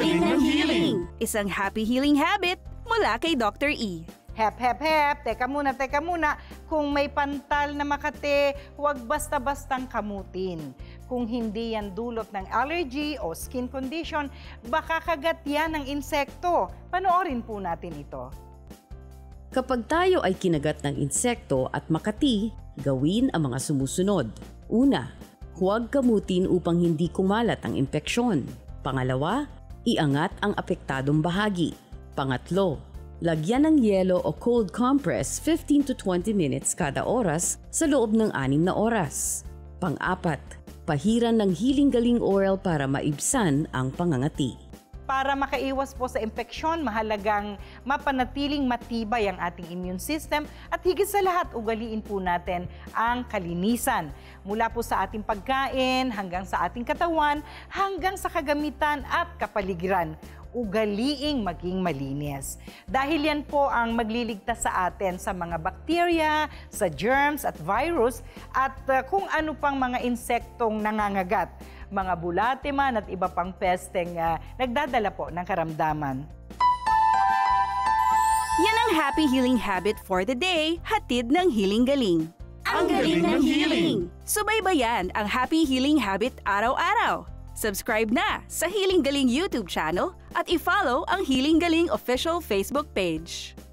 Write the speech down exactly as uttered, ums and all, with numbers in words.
galing ng healing! Isang happy healing habit mula kay Doctor E. Hep, hep, hep. Teka muna, teka muna. Kung may pantal na makate, huwag basta-bastang kamutin. Kung hindi yan dulot ng allergy o skin condition, baka kagat yan ng insekto. Panoorin po natin ito. Kapag tayo ay kinagat ng insekto at makati, gawin ang mga sumusunod. Una, huwag kamutin upang hindi kumalat ang impeksyon. Pangalawa, iangat ang apektadong bahagi. Pangatlo, lagyan ng yelo o cold compress fifteen to twenty minutes kada oras sa loob ng anim na oras. Pang-apat, pahiran ng healing galing oil para maibsan ang pangangati. Para makaiwas po sa impeksyon, mahalagang mapanatiling matibay ang ating immune system at higit sa lahat, ugaliin po natin ang kalinisan. Mula po sa ating pagkain, hanggang sa ating katawan, hanggang sa kagamitan at kapaligiran. Ugaliing maging malinis. Dahil yan po ang magliligtas sa atin sa mga bakterya, sa germs at virus, at uh, kung ano pang mga insektong nangangagat, mga bulate man at iba pang pesteng uh, nagdadala po ng karamdaman. Yan ang happy healing habit for the day, hatid ng Healing Galing. Ang galing ng healing! Subaybayan ang happy healing habit araw-araw. Subscribe na sa Healing Galing YouTube channel at i-follow ang Healing Galing official Facebook page.